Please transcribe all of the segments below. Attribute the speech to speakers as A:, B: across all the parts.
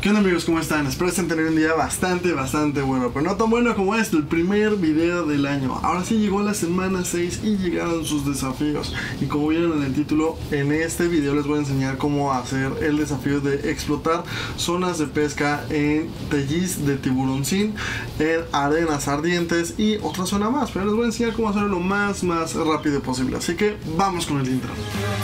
A: ¿Qué onda, amigos? ¿Cómo están? Espero estén teniendo un día bastante bueno, pero no tan bueno como el primer video del año. Ahora sí llegó la semana 6 y llegaron sus desafíos. Y como vieron en el título, en este video les voy a enseñar cómo hacer el desafío de explotar zonas de pesca en Teguis de Tiburoncín, en Arenas Ardientes y otra zona más. Pero les voy a enseñar cómo hacerlo lo más rápido posible. Así que vamos con el intro.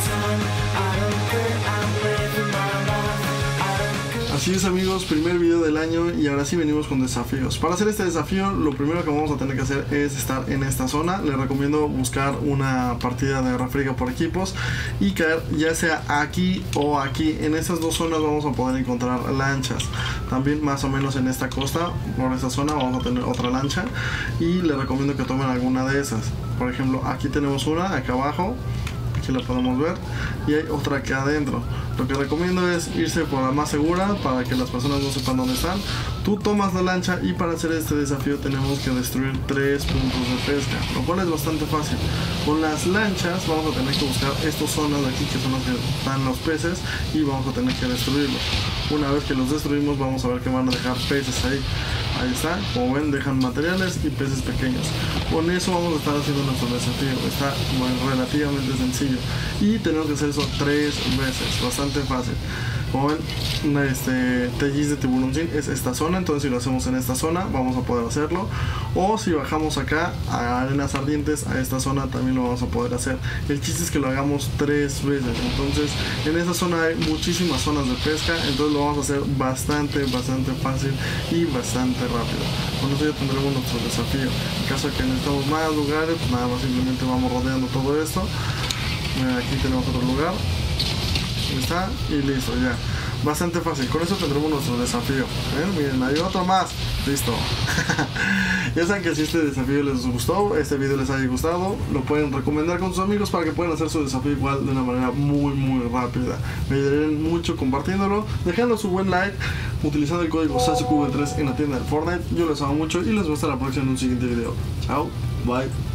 A: Así es, amigos, primer video del año y ahora sí venimos con desafíos. Para hacer este desafío, lo primero que vamos a tener que hacer es estar en esta zona. Les recomiendo buscar una partida de refriega por equipos y caer ya sea aquí o aquí. En estas dos zonas vamos a poder encontrar lanchas. También más o menos en esta costa, por esta zona, vamos a tener otra lancha y les recomiendo que tomen alguna de esas. Por ejemplo, aquí tenemos una, acá abajo. Aquí la podemos ver y hay otra acá adentro. Lo que recomiendo es irse por la más segura para que las personas no sepan dónde están. Tú tomas la lancha y para hacer este desafío tenemos que destruir 3 puntos de pesca, lo cual es bastante fácil. Con las lanchas vamos a tener que buscar estas zonas de aquí que son las que están los peces y vamos a tener que destruirlos. Una vez que los destruimos vamos a ver que van a dejar peces ahí. Ahí está, como ven, dejan materiales y peces pequeños. Con eso vamos a estar haciendo nuestro desafío. Está relativamente sencillo y tenemos que hacer eso 3 veces, bastante fácil. Como ven, Teguis de Tiburoncín es esta zona, entonces si lo hacemos en esta zona vamos a poder hacerlo. O si bajamos acá a Arenas Ardientes, a esta zona también lo vamos a poder hacer. El chiste es que lo hagamos 3 veces. Entonces en esta zona hay muchísimas zonas de pesca, entonces lo vamos a hacer bastante fácil y bastante rápido. Con eso ya tendremos nuestro desafío. En caso de que necesitamos más lugares, pues nada más simplemente vamos rodeando todo esto. Aquí tenemos otro lugar. Ahí está, y listo, ya. Bastante fácil, con eso tendremos nuestro desafío. Miren, hay otro más. Listo. Ya saben que si este desafío les gustó, este video les haya gustado, lo pueden recomendar con sus amigos para que puedan hacer su desafío igual de una manera muy rápida. Me ayudarían mucho compartiéndolo, dejando su buen like, utilizando el código SASUCV3 en la tienda de Fortnite. Yo les amo mucho y les veo hasta la próxima en un siguiente video. Chao, bye.